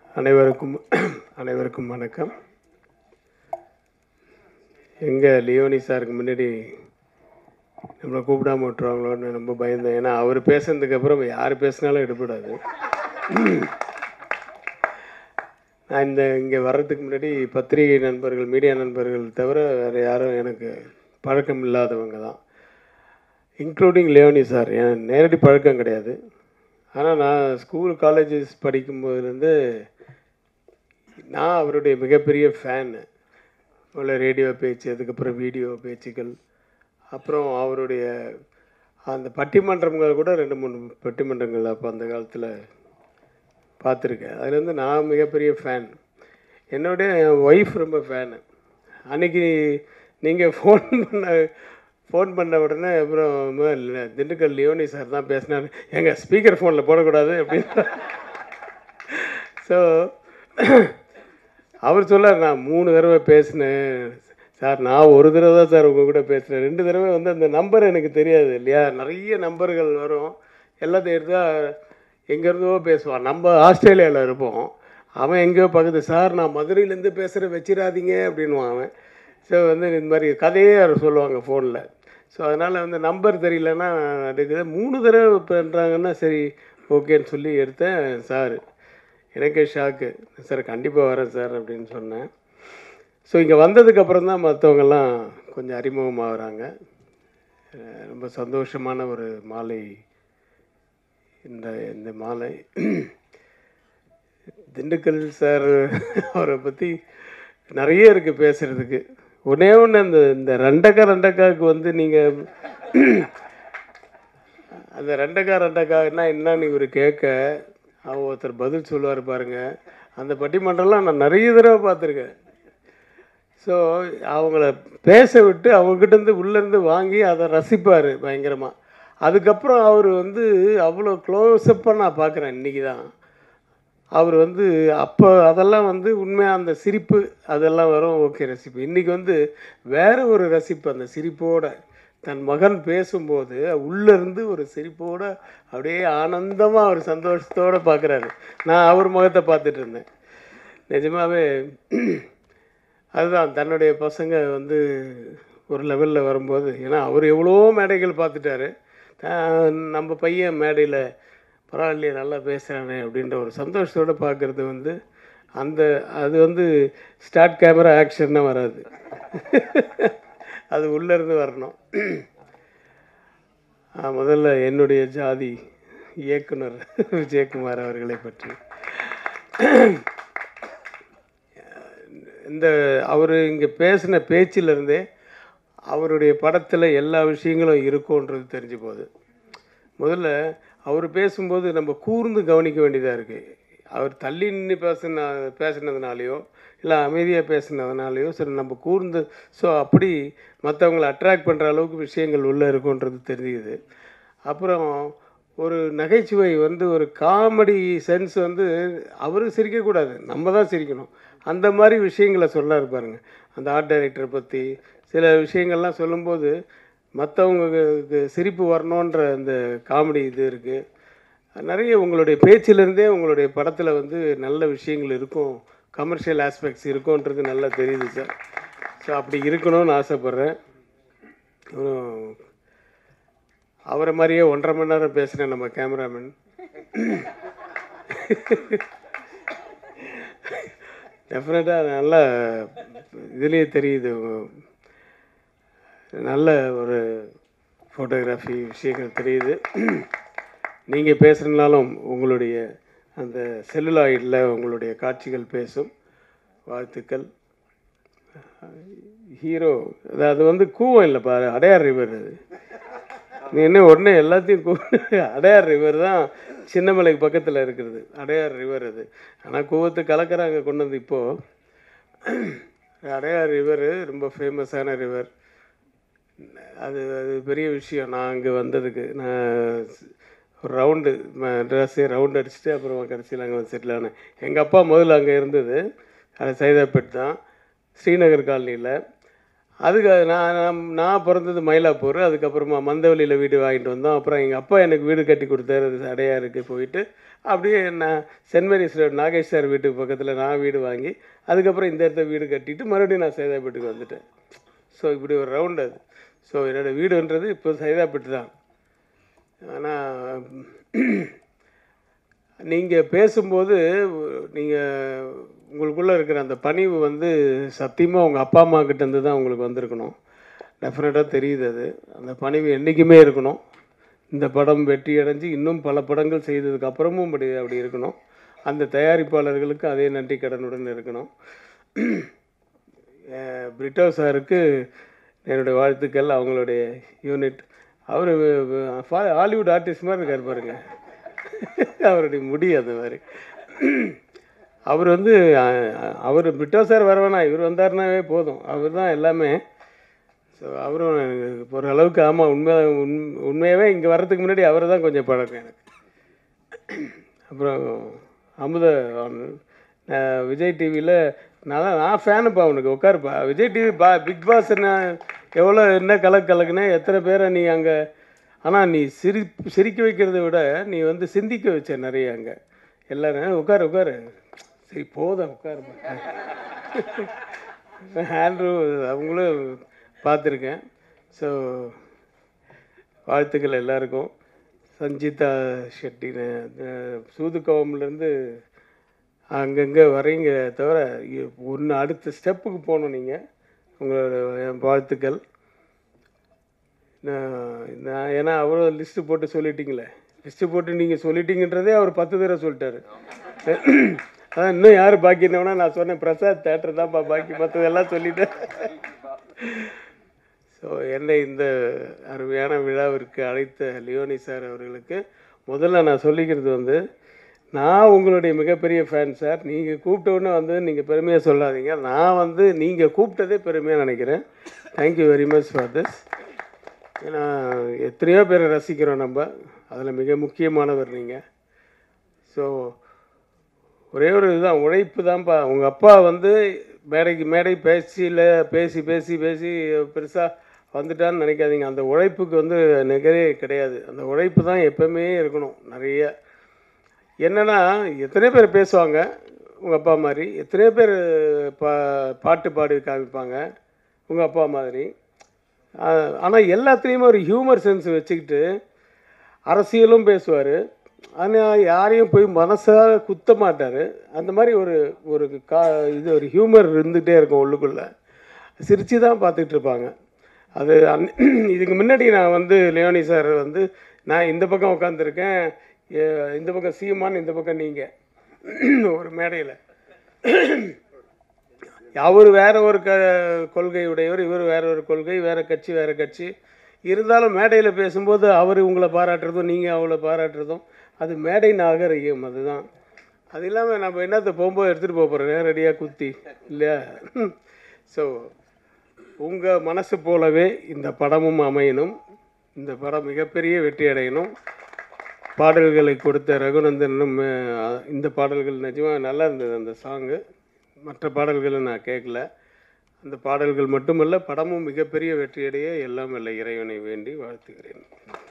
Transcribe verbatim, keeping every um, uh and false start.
அனைவருக்கும் அனைவருக்கும் வணக்கம். எங்கள் லியோனி சாருக்கு முன்னாடி நம்மளை கூப்பிடாம விட்டுருவாங்களோன்னு ரொம்ப பயந்தேன். ஏன்னா அவர் பேசுனதுக்கப்புறம் யார் பேசினாலும் எடுபடாது. நான் இந்த இங்கே வர்றதுக்கு முன்னாடி பத்திரிகை நண்பர்கள், மீடியா நண்பர்கள் தவிர வேறு யாரும் எனக்கு பழக்கம் இல்லாதவங்க தான், இன்க்ளூடிங் லியோனி சார். என் நேரடி பழக்கம் கிடையாது. ஆனால் நான் ஸ்கூல் காலேஜஸ் படிக்கும்போதுலேருந்து நான் அவருடைய மிகப்பெரிய ஃபேனு. உள்ள ரேடியோ பேச்சு, அதுக்கப்புறம் வீடியோ பேச்சுக்கள், அப்புறம் அவருடைய அந்த பட்டிமன்றங்கள் கூட ரெண்டு மூணு பட்டிமன்றங்கள் அப்போ அந்த காலத்தில் பார்த்துருக்கேன். அதுலேருந்து நான் மிகப்பெரிய ஃபேன். என்னுடைய என் ஒய்ஃப் ரொம்ப ஃபேனு. அன்றைக்கி நீங்கள் ஃபோன் பண்ண ஃபோன் பண்ண உடனே அப்புறம் திண்டுக்கல் லியோனி சார் தான் பேசினார். எங்கள் ஸ்பீக்கர் ஃபோனில் போடக்கூடாது அப்படின்னு. ஸோ அவர் சொல்லார், நான் மூணு தடவை பேசினேன் சார். நான் ஒரு தடவை தான் சார் உங்கள் கூட பேசினேன். ரெண்டு தடவை வந்து அந்த நம்பர் எனக்கு தெரியாது இல்லையா, நிறைய நம்பர்கள் வரும். எல்லாத்தையும் எடுத்தால் எங்கேருந்தோ பேசுவான். நம்ம ஆஸ்திரேலியாவில் இருப்போம், அவன் எங்கேயோ பக்கத்து. சார் நான் மதுரையிலேருந்து பேசுகிற வச்சிடாதீங்க அப்படின்வான் அவன். ஸோ வந்து இந்த மாதிரி கதையே அவர் சொல்லுவாங்க ஃபோனில். ஸோ அதனால் வந்து நம்பர் தெரியலன்னா எடுக்குது. மூணு தடவை பண்ணுறாங்கன்னா சரி ஓகேன்னு சொல்லி எடுத்தேன். சார் எனக்கே ஷாக்கு. சார் கண்டிப்பாக வரேன் சார் அப்படின்னு சொன்னேன். ஸோ இங்கே வந்ததுக்கப்புறம் தான் மற்றவங்கெல்லாம் கொஞ்சம் அறிமுகமாகறாங்க. ரொம்ப சந்தோஷமான ஒரு மாலை இந்த இந்த மாலை. திண்டுக்கல் சார் அவரை பற்றி நிறைய இருக்குது பேசுகிறதுக்கு. ஒன்றே ஒன்று, அந்த இந்த ரெண்டக்கா ரெண்டக்காவுக்கு வந்து நீங்கள் அந்த ரெண்டக்கா ரெண்டக்கான்னா என்னன்னு இவர் கேட்க அவ ஒருத்தர் பதில் சொல்லுவார் பாருங்கள். அந்த பட்டிமன்றம்லாம் நான் நிறைய தடவை பார்த்துருக்கேன். ஸோ அவங்கள பேச விட்டு அவங்ககிட்டேருந்து உள்ளேருந்து வாங்கி அதை ரசிப்பார் பயங்கரமாக. அதுக்கப்புறம் அவர் வந்து அவ்வளோ க்ளோஸ்அப்பாக நான் பார்க்குறேன் இன்றைக்கி தான். அவர் வந்து அப்போ அதெல்லாம் வந்து உண்மையாக அந்த சிரிப்பு அதெல்லாம் வரும், ஓகே ரசிப்பு. இன்றைக்கி வந்து வேறு ஒரு ரசிப்பு. அந்த சிரிப்போட தன் மகன் பேசும்போது உள்ளேருந்து ஒரு சிரிப்போடு அப்படியே ஆனந்தமாக அவர் சந்தோஷத்தோடு பார்க்குறாரு. நான் அவர் முகத்தை பார்த்துட்டு இருந்தேன். நிஜமாகவே அதுதான் தன்னுடைய பசங்க வந்து ஒரு லெவலில் வரும்போது, ஏன்னா அவர் எவ்வளோ மேடைகள் பார்த்துட்டாரு. நம்ம பையன் மேடையில் பரவாயில்லையே நல்லா பேசுகிறானே அப்படின்ற ஒரு சந்தோஷத்தோடு பார்க்குறது வந்து அந்த அது வந்து ஸ்டார்ட் கேமரா ஆக்ஷன்னா வராது, அது உள்ளேருந்து வரணும். முதல்ல என்னுடைய ஜாதி இயக்குனர் விஜயகுமார் அவர்களை பற்றி இந்த அவர் இங்கே பேசின பேச்சிலிருந்தே அவருடைய படத்தில் எல்லா விஷயங்களும் இருக்கும்ன்றது தெரிஞ்சு போகுது. முதல்ல அவர் பேசும்போது நம்ம கூர்ந்து கவனிக்க வேண்டியதாக இருக்குது. அவர் தள்ளி நின்று பேசின பேசினதுனாலையோ இல்லை அமைதியாக பேசினதுனாலையோ சரி நம்ம கூர்ந்து, ஸோ அப்படி மற்றவங்களை அட்ராக்ட் பண்ணுற அளவுக்கு விஷயங்கள் உள்ளே இருக்குன்றது தெரியுது. அப்புறம் ஒரு நகைச்சுவை வந்து ஒரு காமெடி சென்ஸ் வந்து அவரு சிரிக்கக்கூடாது, நம்ம தான் சிரிக்கணும். அந்த மாதிரி விஷயங்களை சொல்ல இருப்பாருங்க. அந்த ஆர்ட் டைரக்டரை பற்றி சில விஷயங்கள்லாம் சொல்லும்போது மற்றவங்களுக்கு சிரிப்பு வரணுன்ற அந்த காமெடி இது இருக்குது. நிறைய உங்களுடைய பேச்சிலேருந்தே உங்களுடைய படத்தில் வந்து நல்ல விஷயங்கள் இருக்கும், கமர்ஷியல் ஆஸ்பெக்ட்ஸ் இருக்கும்ன்றது நல்லா தெரியுது சார். ஸோ அப்படி இருக்கணும்னு ஆசைப்பட்றேன். அவரை மாதிரியே ஒன்றரை மணி நேரம் பேசுகிறேன் நம்ம கேமராமேன். டெஃபினட்டாக நல்லா இதுலேயே தெரியுது, நல்ல ஒரு ஃபோட்டோகிராஃபி விஷயங்கள் தெரியுது. நீங்கள் பேசுகிறனாலும் உங்களுடைய அந்த செல்லுலாய்டில் உங்களுடைய காட்சிகள் பேசும். வாழ்த்துக்கள். ஹீரோ அது வந்து கூவம் இல்லை பாரு, அடையார் ரிவர். அது நீ என்ன உடனே எல்லாத்தையும் கூ அடையார் ரிவர் தான் சின்னமலைக்கு பக்கத்தில் இருக்கிறது அடையார் ரிவர். அது ஆனால் கூவத்து கலக்கிறாங்க கொண்டு வந்து. இப்போது அடையார் ரிவர் ரொம்ப ஃபேமஸான ரிவர். அது அது பெரிய விஷயம். நான் அங்கே வந்ததுக்கு நான் ஒரு ரவுண்டு ட்ரெஸ்ஸே ரவுண்டு அடிச்சுட்டு அப்புறம் கடைசியில் அங்கே வந்து செட்டில் ஆனேன். எங்கள் அப்பா முதல்ல அங்கே இருந்தது, அது சைதாப்பேட் தான், ஸ்ரீநகர் காலனியில். அதுக்கு நான் நான் நான் பிறந்தது மயிலாப்பூர். அதுக்கப்புறமா மந்தவெளியில் வீடு வாங்கிட்டு வந்தோம். அப்புறம் எங்கள் அப்பா எனக்கு வீடு கட்டி கொடுத்தாரு, அது அடையாருக்கு போயிட்டு. அப்படியே நான் Saint Mary's Road Nagesh sir வீட்டுக்கு பக்கத்தில் நான் வீடு வாங்கி, அதுக்கப்புறம் இந்த இடத்த வீடு கட்டிட்டு மறுபடியும் நான் சைதாப்பேட்டுக்கு வந்துட்டேன். ஸோ இப்படி ஒரு ரவுண்ட் அது. ஸோ என்னோடய வீடுன்றது இப்போ சைதாப்பேட்டு தான். ஆனால் நீங்கள் பேசும்போது நீங்கள் உங்களுக்குள்ளே இருக்கிற அந்த பணிவு வந்து சத்தியமாக உங்கள் அப்பா அம்மா கிட்டேருந்து தான் உங்களுக்கு வந்திருக்கணும். டெஃபினட்டாக தெரியுது அது. அந்த பணிவு என்றைக்குமே இருக்கணும். இந்த படம் வெற்றி அடைஞ்சு இன்னும் பல படங்கள் செய்ததுக்கு அப்புறமும் அப்படி அப்படி இருக்கணும். அந்த தயாரிப்பாளர்களுக்கு அதே நன்றி கடனுடன் இருக்கணும். பிரிட்டோ சாருக்கு என்னுடைய வாழ்த்துக்கள். அவங்களுடைய யூனிட் அவர் ஹாலிவுட் ஆர்டிஸ்ட் மாதிரி இருக்கார் பாருங்க. அவருடைய முடி அது மாதிரி. அவர் வந்து அவர் பிரிட்டோ சார் வரவேணா, இவர் வந்தாருனாவே போதும். அவர் தான் எல்லாமே. ஸோ அவரும் எனக்கு ஓரளவுக்கு ஆமாம் உண்மை உண் உண்மையாகவே இங்கே வர்றதுக்கு முன்னாடி அவரை தான் கொஞ்சம் பழக்கம் எனக்கு. அப்புறம் அமுத விஜய் டிவியில் நான் தான் நான் ஃபேனுப்பா அவனுக்கு. உட்காருப்பா விஜய் டிவி பா பிக் பாஸ் என்ன எவ்வளோ என்ன கலக்கு கலக்குன்னு எத்தனை பேரை நீ அங்கே. ஆனால் நீ சிரி சிரிக்க வைக்கிறத விட நீ வந்து சிந்திக்க வச்ச நிறைய அங்கே எல்லோரும். உட்காரு உட்காரு சரி போதும் உட்காருப்பா. ஆண்ட்ரூ அவங்களும் பார்த்துருக்கேன். ஸோ வாழ்த்துக்கள் எல்லாருக்கும். சஞ்சிதா ஷெட்டின்னு சூதுக்கவம்லேருந்து அங்கங்கே வரீங்க தவிர ஒன்று அடுத்த ஸ்டெப்புக்கு போகணும் நீங்கள். உங்களோட வாழ்த்துக்கள். நான் ஏன்னா அவ்வளோ லிஸ்ட்டு போட்டு சொல்லிட்டீங்களே, லிஸ்ட்டு போட்டு நீங்கள் சொல்லிட்டீங்கன்றதே அவர் பத்து தடவை சொல்லிட்டாரு. அதான் இன்னும் யார் பாக்கி இருந்தவனா நான் சொன்னேன் பிரசாத் தேட்டர் தான்ப்பா பாக்கி, மற்றதெல்லாம் சொல்லிட்டேன். ஸோ என்னை இந்த அருமையான விழாவிற்கு அழைத்த லியோனி சார் அவர்களுக்கு முதல்ல நான் சொல்லிக்கிறது வந்து, நான் உங்களுடைய மிகப்பெரிய ஃபேன் சார். நீங்கள் கூப்பிட்டவுடனே வந்து நீங்கள் பெருமையாக சொல்லாதீங்க. நான் வந்து நீங்கள் கூப்பிட்டதே பெருமையாக நினைக்கிறேன். Thank you very much for this. ஏன்னா எத்தனையோ பேரை ரசிக்கிறோம் நம்ம, அதில் மிக முக்கியமானவர் நீங்கள். ஸோ ஒரே ஒரு இதுதான், உழைப்பு தான்ப்பா. உங்கள் அப்பா வந்து மேடைக்கு மேடை பேச்சியில் பேசி பேசி பேசி பெருசாக வந்துட்டான்னு நினைக்காதீங்க. அந்த உழைப்புக்கு வந்து நிகரே கிடையாது. அந்த உழைப்பு தான் எப்பவுமே இருக்கணும். நிறைய என்னென்னா எத்தனை பேர் பேசுவாங்க உங்கள் அப்பா மாதிரி, எத்தனை பேர் பா பாட்டு பாடி காமிப்பாங்க உங்கள் அப்பா மாதிரி. ஆனால் எல்லாத்துலேயுமே ஒரு ஹியூமர் சென்ஸ் வச்சுக்கிட்டு அரசியலும் பேசுவார். ஆனால் யாரையும் போய் மனசாக குத்த மாட்டார். அந்த மாதிரி ஒரு ஒரு கா இது ஒரு ஹியூமர் இருந்துகிட்டே இருக்கும் உள்ளுக்குள்ளே. சிரித்து தான் பார்த்துட்டு இருப்பாங்க. அது அந் இதுக்கு முன்னாடி நான் வந்து லியோனி சார் வந்து நான் இந்த பக்கம் உட்காந்துருக்கேன், இந்த பக்கம் சீமான், இந்த பக்கம் நீங்கள் ஒரு மேடையில். அவர் வேற ஒரு க கொள்கை உடையவர், இவர் வேற ஒரு கொள்கை, வேறு கட்சி வேறு கட்சி. இருந்தாலும் மேடையில் பேசும்போது அவர் உங்களை பாராட்டுறதும் நீங்கள் அவளை பாராட்டுறதும் அது மேடை நாகரிகம். அதுதான். அது இல்லாமல் நம்ம என்னத்தை போகும்போது எடுத்துகிட்டு போக போகிறோம் நேரடியாக குத்தி இல்லையா? ஸோ உங்கள் மனசு போலவே இந்த படமும் அமையணும். இந்த படம் மிகப்பெரிய வெற்றி அடையணும். பாடல்களை கொடுத்த ரகுநந்தனும் இந்த பாடல்கள் நிஜமாக நல்லா இருந்தது. அந்த சாங்கு மற்ற பாடல்களை நான் கேட்கல. அந்த பாடல்கள் மட்டுமல்ல, படமும் மிகப்பெரிய வெற்றியடைய எல்லாம் இல்லை இறைவனை வேண்டி வாழ்த்துகிறேன்.